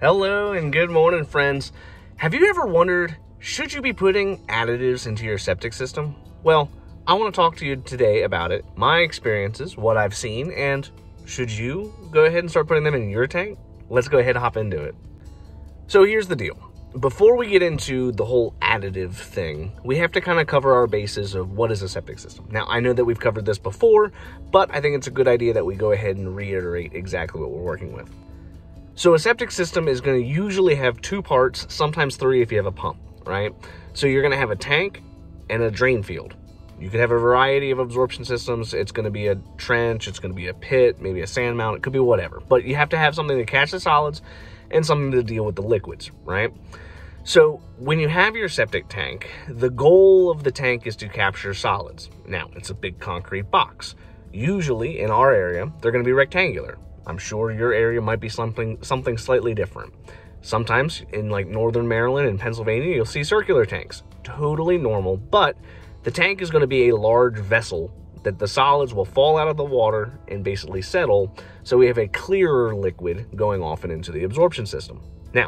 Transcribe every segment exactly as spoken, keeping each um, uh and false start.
Hello and good morning, friends. Have you ever wondered, should you be putting additives into your septic system? Well, I want to talk to you today about it, my experiences, what I've seen, and should you go ahead and start putting them in your tank? Let's go ahead and hop into it. So here's the deal. Before we get into the whole additive thing, we have to kind of cover our bases of what is a septic system. Now, I know that we've covered this before, but I think it's a good idea that we go ahead and reiterate exactly what we're working with. So a septic system is going to usually have two parts, sometimes three if you have a pump, right? So you're going to have a tank and a drain field. You could have a variety of absorption systems. It's going to be a trench, it's going to be a pit, maybe a sand mount, it could be whatever. But you have to have something to catch the solids and something to deal with the liquids, right? So when you have your septic tank, the goal of the tank is to capture solids. Now, it's a big concrete box. Usually in our area, they're going to be rectangular. I'm sure your area might be something something slightly different. Sometimes in like northern Maryland and Pennsylvania, you'll see circular tanks. Totally normal, but the tank is going to be a large vessel that the solids will fall out of the water and basically settle, so we have a clearer liquid going off and into the absorption system. Now,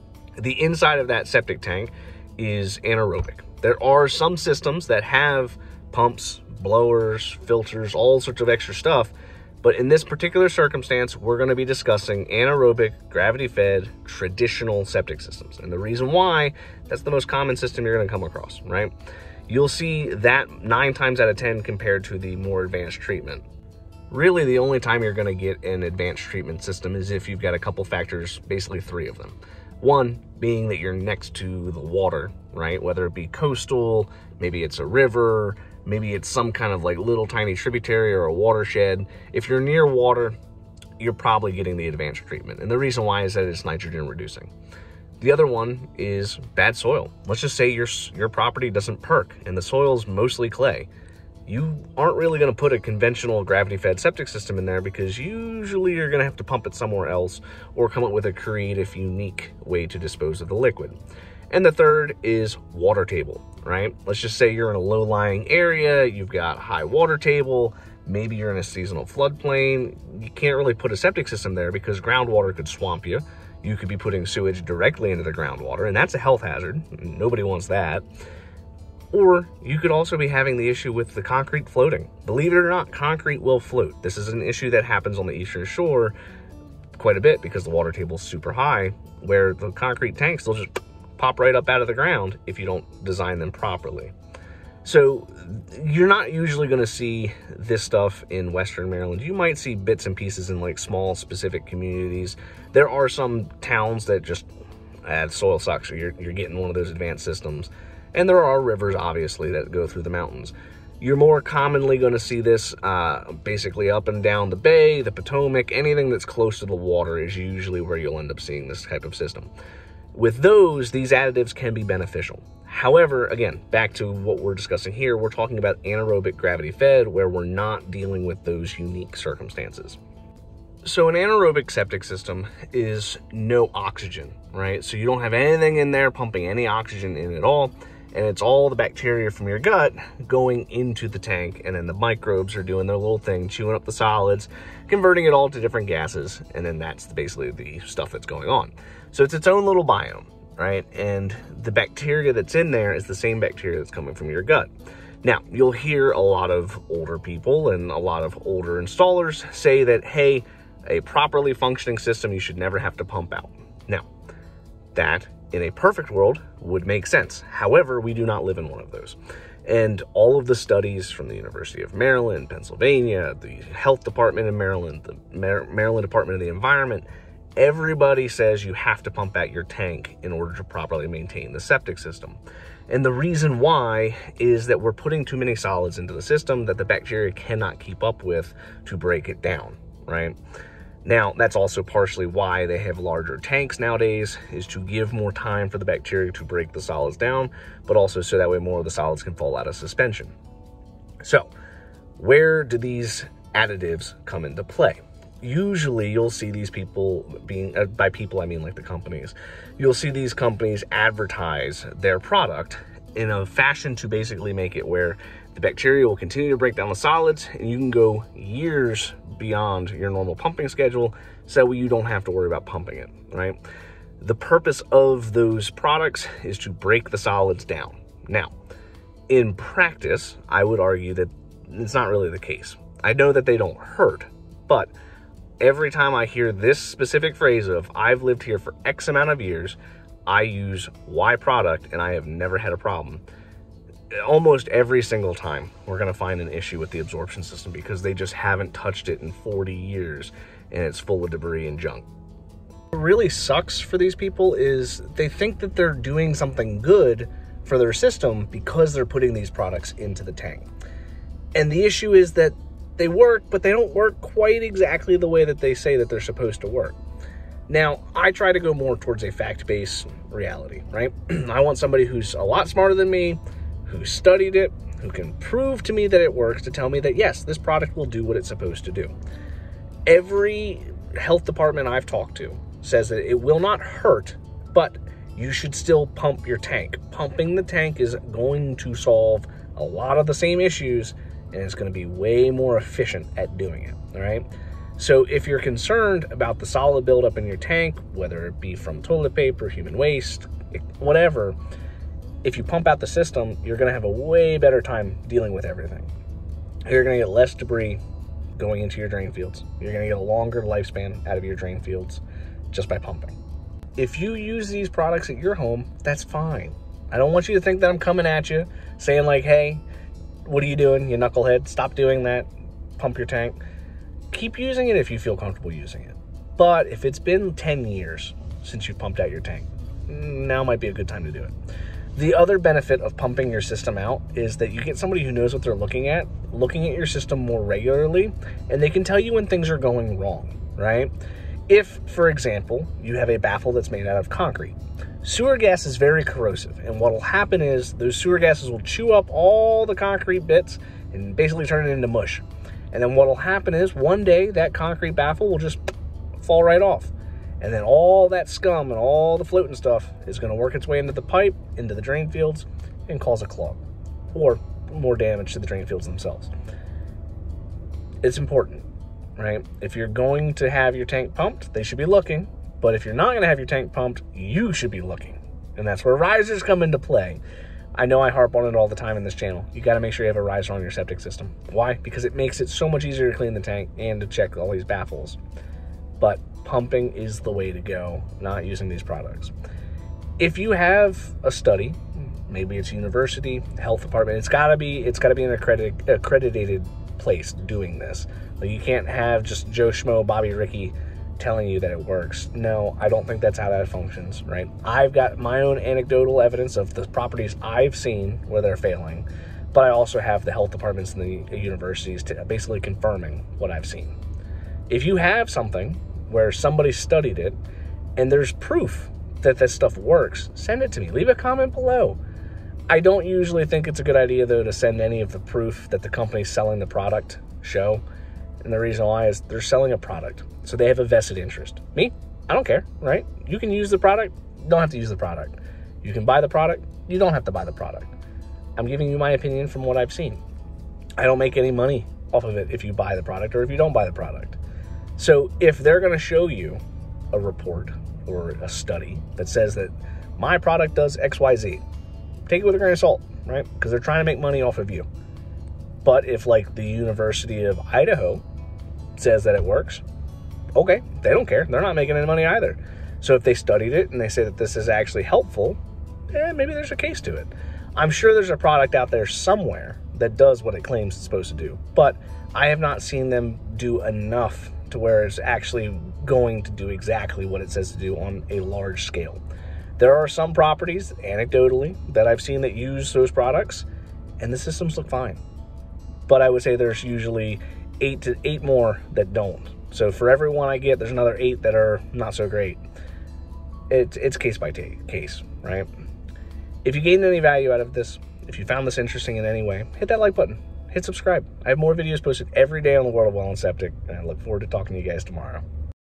the inside of that septic tank is anaerobic. There are some systems that have pumps, blowers, filters, all sorts of extra stuff. But in this particular circumstance, we're going to be discussing anaerobic, gravity-fed, traditional septic systems. And the reason why, that's the most common system you're going to come across, right? You'll see that nine times out of ten compared to the more advanced treatment. Really, the only time you're going to get an advanced treatment system is if you've got a couple factors, basically three of them. One being that you're next to the water, right? Whether it be coastal, maybe it's a river, maybe it's some kind of like little tiny tributary or a watershed. If you're near water, you're probably getting the advanced treatment. And the reason why is that it's nitrogen reducing. The other one is bad soil. Let's just say your, your property doesn't perk and the soil's mostly clay. You aren't really going to put a conventional gravity-fed septic system in there because usually you're going to have to pump it somewhere else or come up with a creative, unique way to dispose of the liquid. And the third is water table, right? Let's just say you're in a low-lying area, you've got high water table, maybe you're in a seasonal floodplain. You can't really put a septic system there because groundwater could swamp you. You could be putting sewage directly into the groundwater, and that's a health hazard. Nobody wants that. Or you could also be having the issue with the concrete floating. Believe it or not, concrete will float. This is an issue that happens on the eastern shore quite a bit because the water table is super high, where the concrete tanks, they'll just pop right up out of the ground if you don't design them properly. So you're not usually going to see this stuff in Western Maryland. You might see bits and pieces in like small specific communities. There are some towns that just add soil sucks, so you're, you're getting one of those advanced systems. And there are rivers, obviously, that go through the mountains. You're more commonly going to see this uh, basically up and down the bay, the Potomac, anything that's close to the water is usually where you'll end up seeing this type of system. With those, these additives can be beneficial. However, again, back to what we're discussing here, we're talking about anaerobic gravity-fed, where we're not dealing with those unique circumstances. So an anaerobic septic system is no oxygen, right? So you don't have anything in there pumping any oxygen in at all, and it's all the bacteria from your gut going into the tank, and then the microbes are doing their little thing, chewing up the solids, converting it all to different gases, and then that's basically the stuff that's going on. So it's its own little biome, right? And the bacteria that's in there is the same bacteria that's coming from your gut. Now, you'll hear a lot of older people and a lot of older installers say that, hey, a properly functioning system, you should never have to pump out. Now, that in a perfect world would make sense. However, we do not live in one of those. And all of the studies from the University of Maryland, Pennsylvania, the Health Department in Maryland, the Mar- Maryland Department of the Environment, everybody says you have to pump out your tank in order to properly maintain the septic system. And the reason why is that we're putting too many solids into the system that the bacteria cannot keep up with to break it down, right? Now, that's also partially why they have larger tanks nowadays, is to give more time for the bacteria to break the solids down, but also so that way more of the solids can fall out of suspension. So, where do these additives come into play? Usually you'll see these people being, uh, by people I mean like the companies, you'll see these companies advertise their product in a fashion to basically make it where the bacteria will continue to break down the solids and you can go years beyond your normal pumping schedule, so you don't have to worry about pumping it, right? The purpose of those products is to break the solids down. Now, in practice, I would argue that it's not really the case. I know that they don't hurt, but every time I hear this specific phrase of, I've lived here for X amount of years, I use Y product, and I have never had a problem. Almost every single time, we're going to find an issue with the absorption system because they just haven't touched it in forty years, and it's full of debris and junk. What really sucks for these people is they think that they're doing something good for their system because they're putting these products into the tank. And the issue is that they work, but they don't work quite exactly the way that they say that they're supposed to work. Now, I try to go more towards a fact-based reality, right? I want somebody who's a lot smarter than me, who studied it, who can prove to me that it works, to tell me that, yes, this product will do what it's supposed to do. Every health department I've talked to says that it will not hurt, but you should still pump your tank. Pumping the tank is going to solve a lot of the same issues, and it's going to be way more efficient at doing it, all right? So if you're concerned about the solid buildup in your tank, whether it be from toilet paper, human waste, whatever, if you pump out the system, you're going to have a way better time dealing with everything. You're going to get less debris going into your drain fields. You're going to get a longer lifespan out of your drain fields just by pumping. If you use these products at your home, that's fine. I don't want you to think that I'm coming at you saying like, hey, what are you doing, you knucklehead? Stop doing that. Pump your tank. Keep using it if you feel comfortable using it. But if it's been ten years since you've pumped out your tank, now might be a good time to do it. The other benefit of pumping your system out is that you get somebody who knows what they're looking at, looking at your system more regularly, and they can tell you when things are going wrong, right? If, for example, you have a baffle that's made out of concrete, sewer gas is very corrosive, and what will happen is those sewer gases will chew up all the concrete bits and basically turn it into mush. And then what will happen is one day that concrete baffle will just fall right off. And then all that scum and all the floating stuff is going to work its way into the pipe, into the drain fields, and cause a clog, or more damage to the drain fields themselves. It's important, right? If you're going to have your tank pumped, they should be looking. But if you're not going to have your tank pumped, you should be looking. And that's where risers come into play. I know I harp on it all the time in this channel. You got to make sure you have a riser on your septic system. Why? Because it makes it so much easier to clean the tank and to check all these baffles. But pumping is the way to go, not using these products. If you have a study, maybe it's university, health department, it's got to be it's got to be an accredited accredited place doing this. Like, you can't have just Joe Schmo, Bobby Ricky telling you that it works. No, I don't think that's how that functions, right? I've got my own anecdotal evidence of the properties I've seen where they're failing, but I also have the health departments and the universities to basically confirming what I've seen. If you have something where somebody studied it and there's proof that this stuff works, send it to me. Leave a comment below. I don't usually think it's a good idea, though, to send any of the proof that the company's selling the product show. And the reason why is they're selling a product, so they have a vested interest. Me, I don't care, right? You can use the product, you don't have to use the product. You can buy the product, you don't have to buy the product. I'm giving you my opinion from what I've seen. I don't make any money off of it if you buy the product or if you don't buy the product. So if they're going to show you a report or a study that says that my product does X Y Z, take it with a grain of salt, right? Because they're trying to make money off of you. But if, like, the University of Idaho says that it works, okay, they don't care. They're not making any money either. So if they studied it and they say that this is actually helpful, eh, maybe there's a case to it. I'm sure there's a product out there somewhere that does what it claims it's supposed to do, but I have not seen them do enough to where it's actually going to do exactly what it says to do on a large scale. There are some properties, anecdotally, that I've seen that use those products, and the systems look fine. But I would say there's usually eight to eight more that don't. So for every one I get, there's another eight that are not so great. It's it's case by case, right? If you gained any value out of this, if you found this interesting in any way, hit that like button, hit subscribe. I have more videos posted every day on the world of well and septic, and I look forward to talking to you guys tomorrow.